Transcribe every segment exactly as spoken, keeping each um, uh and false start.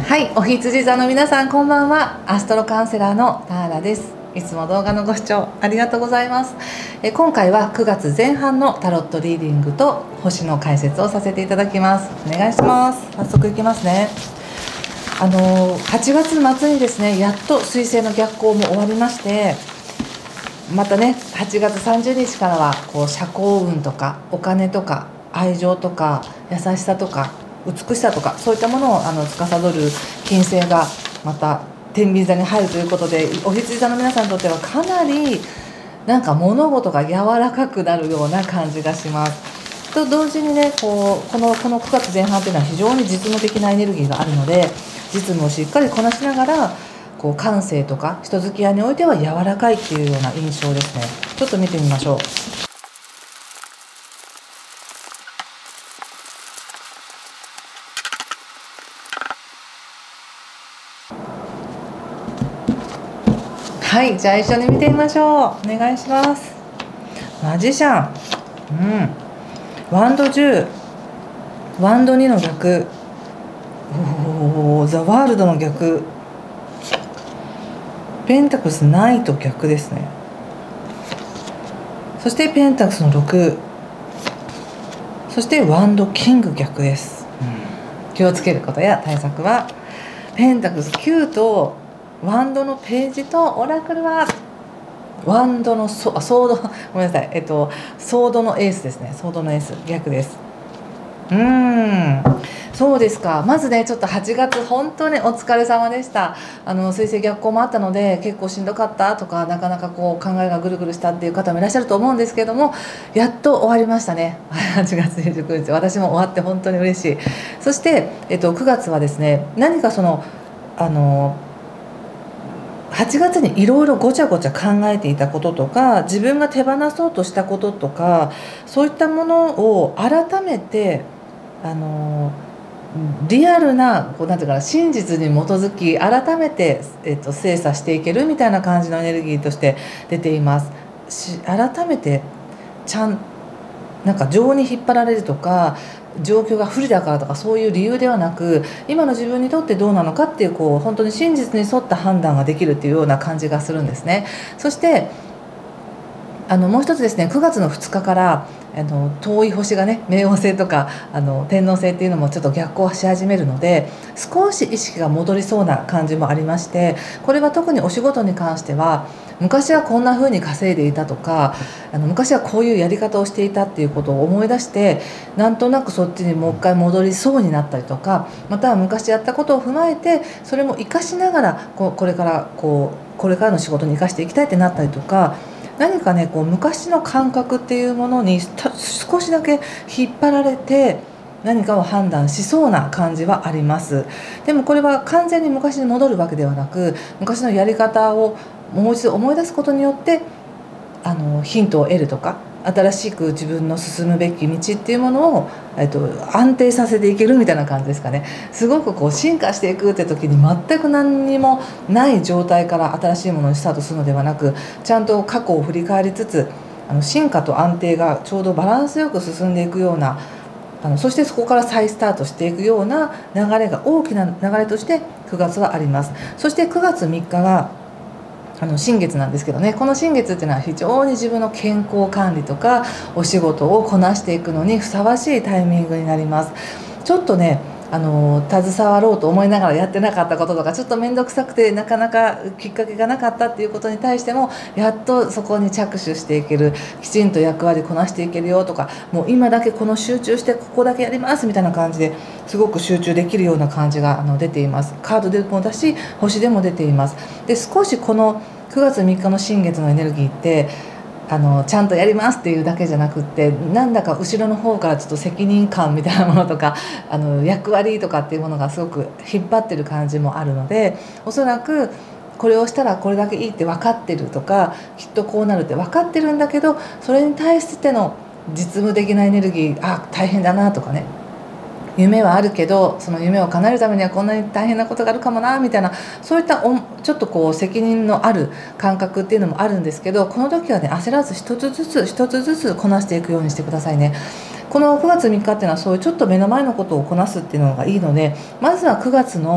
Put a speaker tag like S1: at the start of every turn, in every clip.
S1: はい、お羊座の皆さんこんばんは。アストロカウンセラーのターラです。いつも動画のご視聴ありがとうございます。え今回はくがつぜん半のタロットリーディングと星の解説をさせていただきます。お願いします。早速いきますね。あのはちがつ末にですね、やっと水星の逆行も終わりまして、またねはちがつさんじゅうにちからはこう社交運とかお金とか愛情とか優しさとか美しさとか、そういったものをあの司る金星がまた天秤座に入るということで、お羊座の皆さんにとってはかなりなんか物事が柔らかくなるような感じがします。と同時にね、こうこのこのくがつぜん半というのは非常に実務的なエネルギーがあるので、実務をしっかりこなしながらこう感性とか人付き合いにおいては柔らかいっていうような印象ですね。ちょっと見てみましょう。はい、じゃあ一緒に見てみましょう。お願いします。マジシャン、うん、ワンドじゅう、ワンドにの逆、おー、ザワールドの逆、ペンタクスないと逆ですね。そしてペンタクスのろく、そしてワンドキング逆です、うん、気をつけることや対策はペンタクスきゅうとワンドのページとオラクルはワンドのソソードごめんなさい、えっとソードのエースですね。ソードのエース逆です。うーん、そうですか。まずね、ちょっとはちがつ本当にお疲れ様でした。あの水星逆行もあったので結構しんどかったとか、なかなかこう考えがぐるぐるしたっていう方もいらっしゃると思うんですけども、やっと終わりましたね。はちがつにじゅうくにち、私も終わって本当に嬉しい。そして、えっと、くがつはですね、何かそのあのはちがつにいろいろごちゃごちゃ考えていたこととか、自分が手放そうとしたこととか、そういったものを改めてあのリアルなこうなんていうかな、真実に基づき改めて、えっと、精査していけるみたいな感じのエネルギーとして出ています。し改めてちゃんなんか情に引っ張られるとか、状況が不利だからとか、そういう理由ではなく、今の自分にとってどうなのかっていう、こう本当に真実に沿った判断ができるっていうような感じがするんですね。そしてあのもう一つですね、くがつのふつかからあの遠い星がね、冥王星とかあの天王星っていうのもちょっと逆行し始めるので、少し意識が戻りそうな感じもありまして、これは特にお仕事に関しては、昔はこんな風に稼いでいたとか、あの昔はこういうやり方をしていたっていうことを思い出して、なんとなくそっちにもう一回戻りそうになったりとか、または昔やったことを踏まえてそれも生かしながらこうこれからこうこれからの仕事に生かしていきたいってなったりとか、何かねこう昔の感覚っていうものに少しだけ引っ張られて何かを判断しそうな感じはあります。でもこれは完全に昔に戻るわけではなく、昔のやり方をもう一度思い出すことによってあのヒントを得るとか、新しく自分の進むべき道っていうものを、えっと、安定させていけるみたいな感じですかね。すごくこう進化していくって時に全く何にもない状態から新しいものにスタートするのではなく、ちゃんと過去を振り返りつつ、あの進化と安定がちょうどバランスよく進んでいくような、あのそしてそこから再スタートしていくような流れが、大きな流れとしてくがつはあります。そしてくがつみっかがあの新月なんですけどね、この新月っていうのは非常に自分の健康管理とかお仕事をこなしていくのにふさわしいタイミングになります。ちょっとねあの携わろうと思いながらやってなかったこととか、ちょっと面倒くさくてなかなかきっかけがなかったっていうことに対しても、やっとそこに着手していける、きちんと役割こなしていけるよとか、もう今だけこの集中してここだけやりますみたいな感じですごく集中できるような感じがあの出ています。カードでもだし星でも出ています。で少しこのくがつみっかの新月のエネルギーってあのちゃんとやりますっていうだけじゃなくって、なんだか後ろの方からちょっと責任感みたいなものとか、あの役割とかっていうものがすごく引っ張ってる感じもあるので、おそらくこれをしたらこれだけいいって分かってるとか、きっとこうなるって分かってるんだけど、それに対しての実務的なエネルギー、あ大変だなとかね、夢はあるけどその夢を叶えるためにはこんなに大変なことがあるかもなみたいな、そういったおちょっとこう責任のある感覚っていうのもあるんですけど、この時はね焦らず一つずつ一つずつこなしていくようにしてくださいね。このくがつみっかっていうのはそういうちょっと目の前のことをこなすっていうのがいいので、まずはくがつの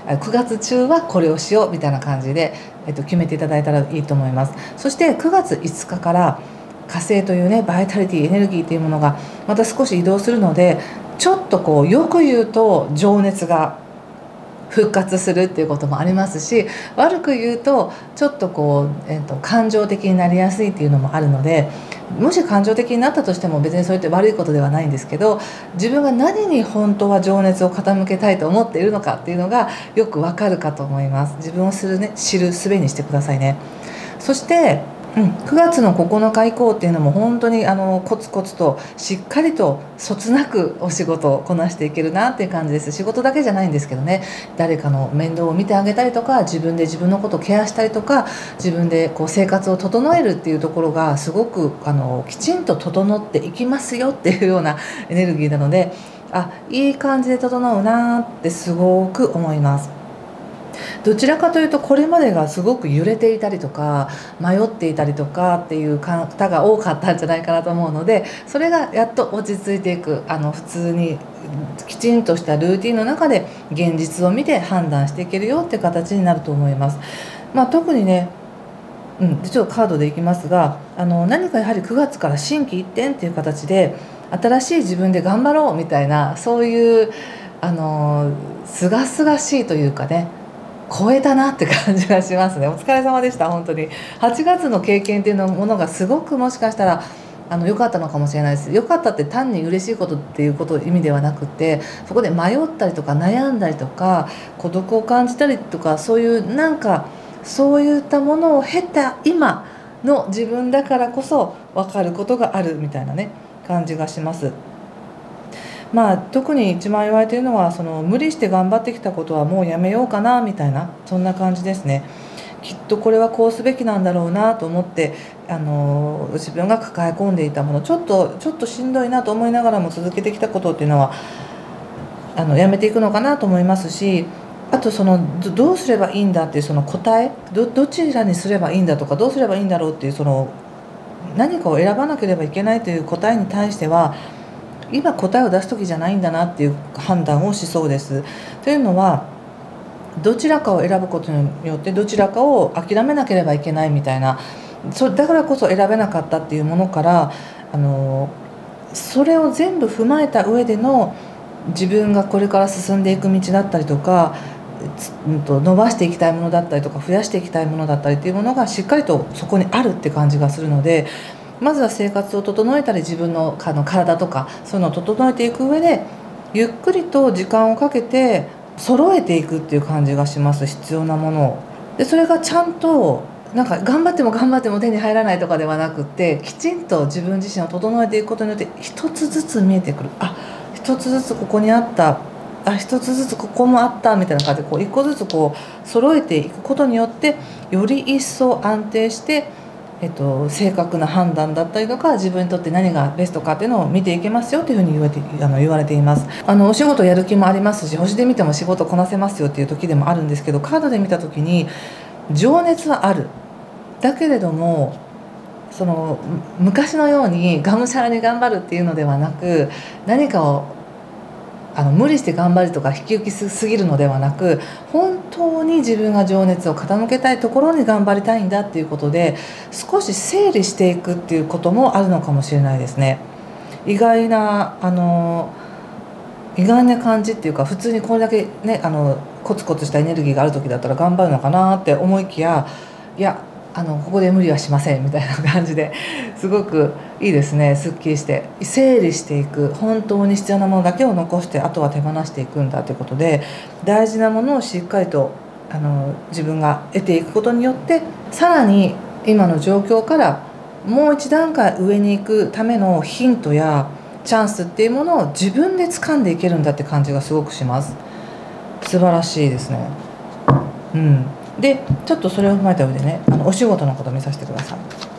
S1: くがつ中はこれをしようみたいな感じで、えっと、決めていただいたらいいと思います。そしてくがついつかから火星というねバイタリティエネルギーというものがまた少し移動するので、ちょっとこうよく言うと情熱が復活するっていうこともありますし、悪く言うとちょっとこう、えーと、感情的になりやすいっていうのもあるので、もし感情的になったとしても別にそれって悪いことではないんですけど、自分が何に本当は情熱を傾けたいと思っているのかっていうのがよくわかるかと思います。自分をする、ね、知る術にしてくださいね。そしてうん、くがつのここのか以降っていうのも本当にあのコツコツとしっかりとそつなくお仕事をこなしていけるなっていう感じです。仕事だけじゃないんですけどね、誰かの面倒を見てあげたりとか、自分で自分のことをケアしたりとか、自分でこう生活を整えるっていうところがすごくあのきちんと整っていきますよっていうようなエネルギーなので、あ、いい感じで整うなってすごく思います。どちらかというとこれまでがすごく揺れていたりとか迷っていたりとかっていう方が多かったんじゃないかなと思うので、それがやっと落ち着いていく、あの普通にきちんとしたルーティンの中で現実を見て判断していけるよっていう形になると思います。まあ、特にね、うん、ちょっとカードでいきますが、あの何かやはりくがつから心機一転っていう形で新しい自分で頑張ろうみたいな、そういうあのすがすがしいというかね、超えたなって感じがしますね。お疲れ様でした。本当にはちがつの経験っていうのものがすごくもしかしたらあの良かったのかもしれないです。良かったって単に嬉しいことっていうこと意味ではなくて、そこで迷ったりとか悩んだりとか孤独を感じたりとか、そういうなんかそういったものを経た今の自分だからこそ分かることがあるみたいなね感じがします。まあ、特に一番言われているのは、その無理して頑張ってきたことはもうやめようかなみたいな、そんな感じですね。きっとこれはこうすべきなんだろうなと思って、あの自分が抱え込んでいたもの、ちょっとちょっとしんどいなと思いながらも続けてきたことっていうのはあのやめていくのかなと思いますし、あとその ど, どうすればいいんだっていうその答え ど, どちらにすればいいんだとか、どうすればいいんだろうっていう、その何かを選ばなければいけないという答えに対しては今答えを出す時じゃないんだなっていう判断をしそうです。というのは、どちらかを選ぶことによってどちらかを諦めなければいけないみたいな、そだからこそ選べなかったっていうものから、あのそれを全部踏まえた上での自分がこれから進んでいく道だったりとか、伸ばしていきたいものだったりとか増やしていきたいものだったりっていうものがしっかりとそこにあるって感じがするので、まずは生活を整えたり自分の体とかそういうのを整えていく上でゆっくりと時間をかけて揃えていくっていう感じがします。必要なものを。でそれがちゃんとなんか頑張っても頑張っても手に入らないとかではなくて、きちんと自分自身を整えていくことによって一つずつ見えてくる。あ、一つずつここにあった、あ、一つずつここもあったみたいな感じで、こう一個ずつこう揃えていくことによってより一層安定してえっと、正確な判断だったりとか、自分にとって何がベストかっていうのを見ていけますよというふうに言われて、あの言われています。あのお仕事やる気もありますし、星で見ても仕事こなせますよっていう時でもあるんですけど、カードで見た時に情熱はある、だけれどもその昔のようにがむしゃらに頑張るっていうのではなく、何かをあの無理して頑張るとか引き受けすぎるのではなく、本当に自分が情熱を傾けたいところに頑張りたいんだっていうことで少し整理していくっていうこともあるのかもしれないですね。意外なあの意外な感じっていうか、普通にこれだけねあのコツコツしたエネルギーがある時だったら頑張るのかなって思いきや、いやあのここで無理はしませんみたいな感じですごくいいですね。すっきりして整理していく、本当に必要なものだけを残してあとは手放していくんだということで、大事なものをしっかりとあの自分が得ていくことによって、さらに今の状況からもう一段階上に行くためのヒントやチャンスっていうものを自分で掴んでいけるんだって感じがすごくします。素晴らしいですね。うん、でちょっとそれを踏まえた上でね、あのお仕事のことを見させてください。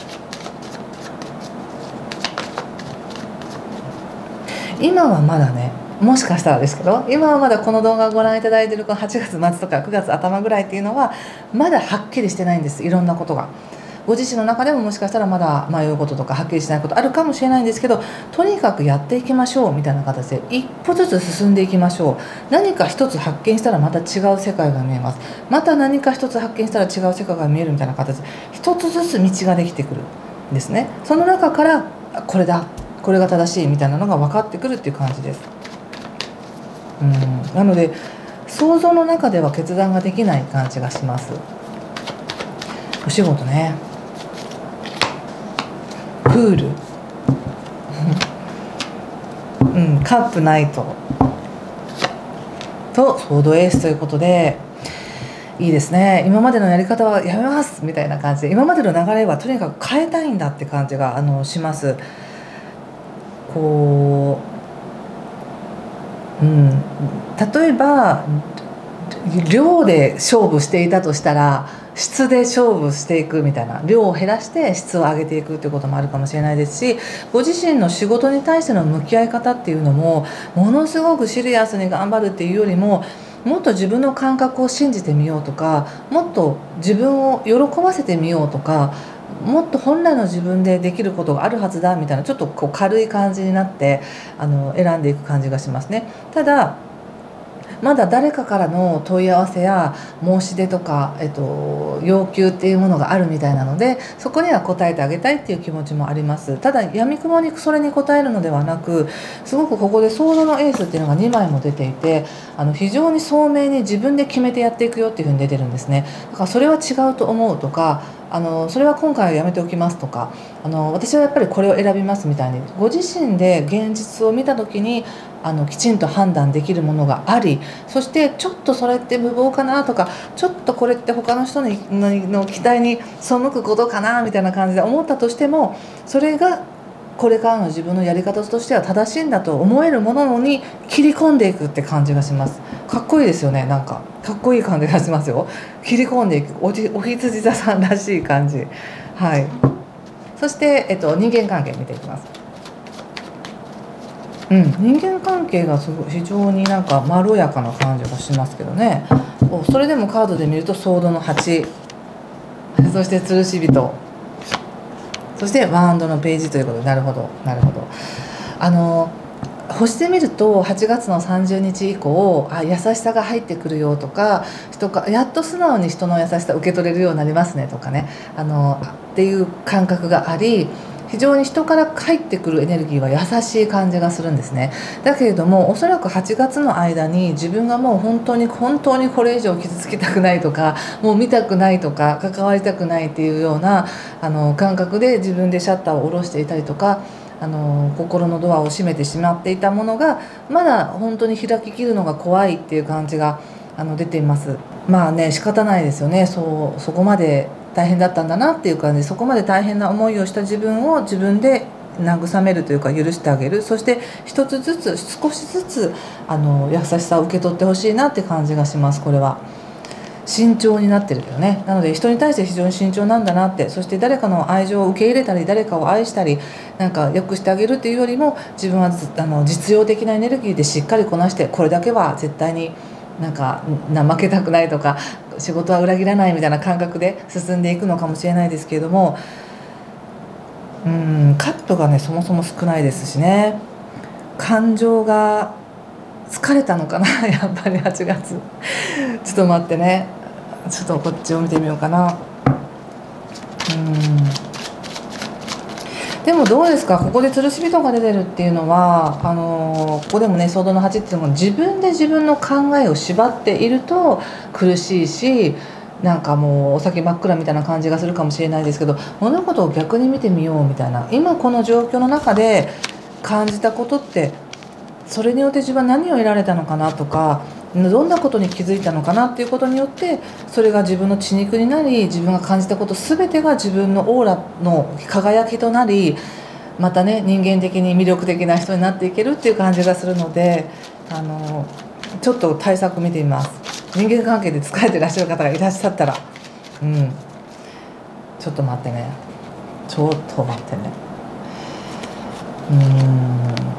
S1: 今はまだね、もしかしたらですけど、今はまだこの動画をご覧いただいているこのはちがつ末とかくがつ頭ぐらいっていうのはまだはっきりしてないんです。いろんなことがご自身の中でももしかしたらまだ迷うこととかはっきりしないことあるかもしれないんですけど、とにかくやっていきましょうみたいな形で一歩ずつ進んでいきましょう。何か一つ発見したらまた違う世界が見えます。また何か一つ発見したら違う世界が見えるみたいな形で一つずつ道ができてくるんですね。その中からこれだ、これが正しいみたいなのが分かってくるっていう感じです。うん、なので想像の中では決断ができない感じがします。お仕事ね、クールうん、カップナイトとソードエースということで、いいですね。今までのやり方はやめますみたいな感じで、今までの流れはとにかく変えたいんだって感じがあのします。こう、うん、例えば量で勝負していたとしたら質で勝負していくみたいな、量を減らして質を上げていくということもあるかもしれないですし、ご自身の仕事に対しての向き合い方っていうのもものすごくシリアスに頑張るっていうよりも、もっと自分の感覚を信じてみようとか、もっと自分を喜ばせてみようとか、もっと本来の自分でできることがあるはずだみたいな、ちょっとこう軽い感じになってあの選んでいく感じがしますね。ただまだ誰かからの問い合わせや申し出とか、えっと、要求っていうものがあるみたいなので、そこには応えてあげたいっていう気持ちもあります。ただ闇雲にそれに応えるのではなく、すごくここでソードのエースっていうのがにまいも出ていて、あの非常に聡明に自分で決めてやっていくよっていうふうに出てるんですね。だからそれは違うと思うとか、あのそれは今回はやめておきますとか、あの私はやっぱりこれを選びますみたいに、ご自身で現実を見た時にあのきちんと判断できるものがあり、そしてちょっとそれって無謀かなとか、ちょっとこれって他の人のの期待に背くことかなみたいな感じで思ったとしても、それがこれからの自分のやり方としては正しいんだと思えるものに切り込んでいくって感じがします。かっこいいですよね。なんかかっこいい感じがしますよ。切り込んでいくおじお羊座さんらしい感じ。はい。そして、えっと、人間関係見ていきます。うん、人間関係がすごい非常になんかまろやかな感じがしますけどね。それでもカードで見るとソードのはち、そして吊るし人、そしてワンドのページということで、なるほどなるほど。あの星で見るとはちがつのさんじゅうにち以降、あ優しさが入ってくるよとか、人かやっと素直に人の優しさを受け取れるようになりますねとかね、あのっていう感覚があり、非常に人から入ってくるエネルギーは優しい感じがするんですね。だけれどもおそらくはちがつの間に自分がもう本当に本当にこれ以上傷つきたくないとか、もう見たくないとか関わりたくないっていうようなあの感覚で自分でシャッターを下ろしていたりとか、あの心のドアを閉めてしまっていたものがまだ本当に開ききるのが怖いっていう感じがあの出ています。まあね、仕方ないですよね。そうそこまで大変だったんだなっていう感じで、そこまで大変な思いをした自分を自分で慰めるというか許してあげる、そして一つずつ少しずつあの優しさを受け取ってほしいなって感じがします。これは慎重になってるよね。なので人に対して非常に慎重なんだなって、そして誰かの愛情を受け入れたり誰かを愛したりなんか良くしてあげるっていうよりも、自分はあの実用的なエネルギーでしっかりこなして、これだけは絶対になんか怠けたくないとか、仕事は裏切らないみたいな感覚で進んでいくのかもしれないですけれども、うんカップがねそもそも少ないですしね。感情が疲れたのかなやっぱりはちがつちょっと待ってね、ちょっとこっちを見てみようかな。うんでもどうですか、ここで吊るし人が出てるっていうのは、あのここでもねソードのはちっていうのも自分で自分の考えを縛っていると苦しいし、なんかもうお先真っ暗みたいな感じがするかもしれないですけど、物事を逆に見てみようみたいな、今この状況の中で感じたことって、それによって自分は何を得られたのかなとか、どんなことに気づいたのかなっていうことによって、それが自分の血肉になり、自分が感じたこと全てが自分のオーラの輝きとなり、またね人間的に魅力的な人になっていけるっていう感じがするので、あのちょっと対策見てみます。人間関係で疲れてらっしゃる方がいらっしゃったら、うんちょっと待ってねちょっと待ってねうーん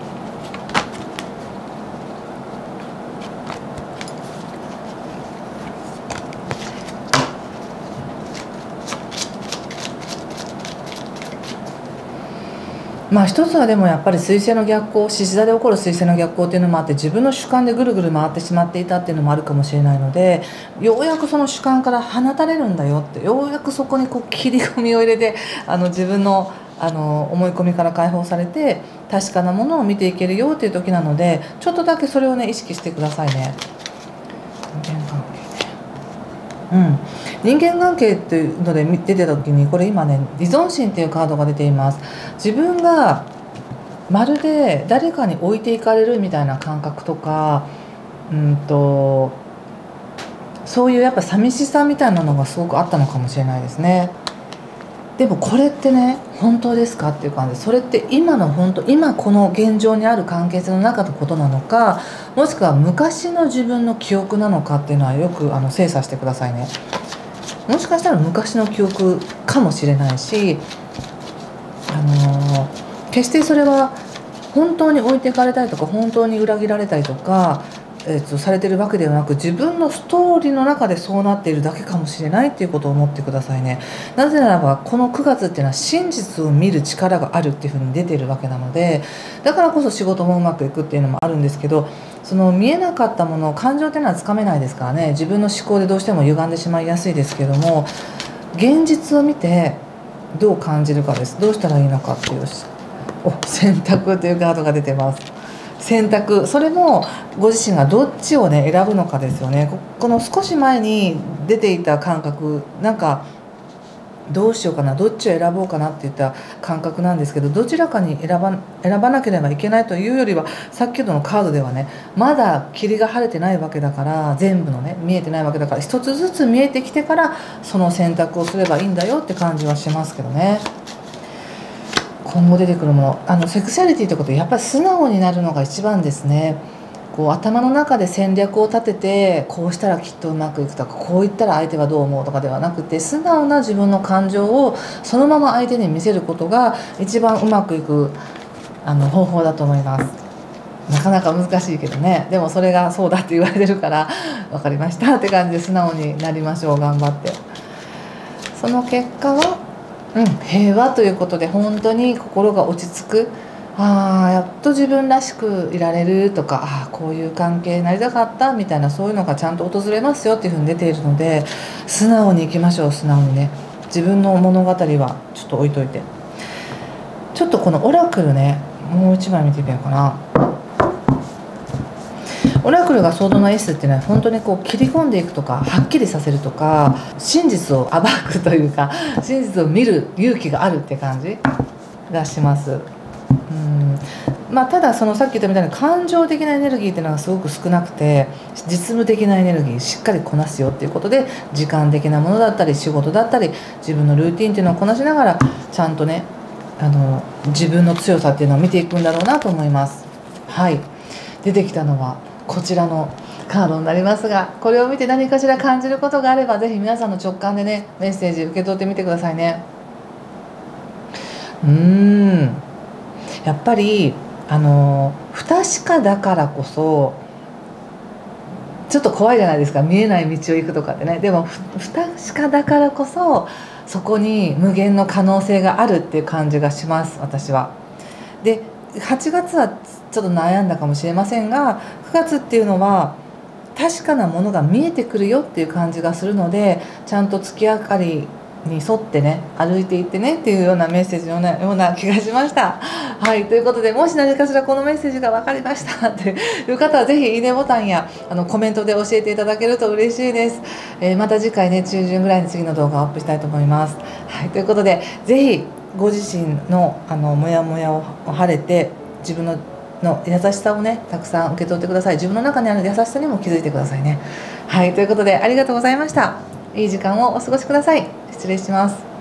S1: まあ一つはでもやっぱり彗星の逆行、獅子座で起こる彗星の逆行っていうのもあって、自分の主観でぐるぐる回ってしまっていたっていうのもあるかもしれないので、ようやくその主観から放たれるんだよって、ようやくそこにこう切り込みを入れて、あの自分のあの思い込みから解放されて確かなものを見ていけるよっていう時なので、ちょっとだけそれをね意識してくださいね。人間関係ね、うん、人間関係っていうので出てた時に、これ今ね依存心っていうカードが出ています。自分がまるで誰かに置いていかれるみたいな感覚とか、うんとそういうやっぱ寂しさみたいなのがすごくあったのかもしれないですね。でもこれってね本当ですかっていう感じで、それって今の本当今この現状にある関係性の中のことなのか、もしくは昔の自分の記憶なのかっていうのはよくあの精査してくださいね。もしかしたら昔の記憶かもしれないし、あのー、決してそれは本当に置いていかれたりとか本当に裏切られたりとか、えー、とされてるわけではなく、自分のストーリーの中でそうなっているだけかもしれないっていうことを思ってくださいね。なぜならばこのくがつっていうのは真実を見る力があるっていうふうに出ているわけなので、だからこそ仕事もうまくいくっていうのもあるんですけど、その見えなかったもの、感情っていうのはつかめないですからね、自分の思考でどうしても歪んでしまいやすいですけども、現実を見てどう感じるかです。どうしたらいいのかっていう、お選択というカードが出てます。選択、それもご自身がどっちをね選ぶのかですよね。ここの少し前に出ていた感覚、なんかどうしようかな、どっちを選ぼうかなっていった感覚なんですけど、どちらかに選ば、選ばなければいけないというよりは、さっきのカードではねまだ霧が晴れてないわけだから、全部のね見えてないわけだから、一つずつ見えてきてからその選択をすればいいんだよって感じはしますけどね。今後出てくるもの、あのセクシャリティということでやっぱり素直になるのが一番ですね。こう頭の中で戦略を立てて、こうしたらきっとうまくいくとか、こう言ったら相手はどう思うとかではなくて、素直な自分の感情をそのまま相手に見せることが一番うまくいくあの方法だと思います。なかなか難しいけどね、でもそれがそうだって言われてるから分かりましたって感じで素直になりましょう。頑張って。その結果はうん、平和ということで、本当に心が落ち着く、ああやっと自分らしくいられるとか、ああこういう関係になりたかったみたいな、そういうのがちゃんと訪れますよっていうふうに出ているので、素直にいきましょう。素直にね、自分の物語はちょっと置いといて、ちょっとこのオラクルねもう一枚見てみようかな。オラクルがソードの S っていうのは本当にこう切り込んでいくとか、はっきりさせるとか、真実を暴くというか、真実を見る勇気があるって感じがします。うんまあ、ただそのさっき言ったみたいに感情的なエネルギーっていうのがすごく少なくて、実務的なエネルギーしっかりこなすよっていうことで、時間的なものだったり仕事だったり自分のルーティンっていうのをこなしながら、ちゃんとねあの自分の強さっていうのを見ていくんだろうなと思います。はい、出てきたのはこちらのカードになりますが、これを見て何かしら感じることがあれば、ぜひ皆さんの直感でねメッセージ受け取ってみてくださいね。うーんやっぱりあの不確かだからこそちょっと怖いじゃないですか、見えない道を行くとかってね。でも不確かだからこそそこに無限の可能性があるっていう感じがします、私は。ではちがつはちょっと悩んだかもしれませんが、くがつっていうのは確かなものが見えてくるよっていう感じがするので、ちゃんと月明かりに沿ってね歩いていってねっていうようなメッセージのような気がしました。はい、ということで、もし何かしらこのメッセージが分かりましたという方は、ぜひいいねボタンやあのコメントで教えていただけると嬉しいです。えー、また次回ね中旬ぐらいに次の動画をアップしたいと思います。はい、ということで、ぜひご自身のあのモヤモヤを晴れて、自分のの優しさをねたくさん受け取ってください。自分の中にある優しさにも気づいてくださいね。はい、ということでありがとうございました。いい時間をお過ごしください。失礼します。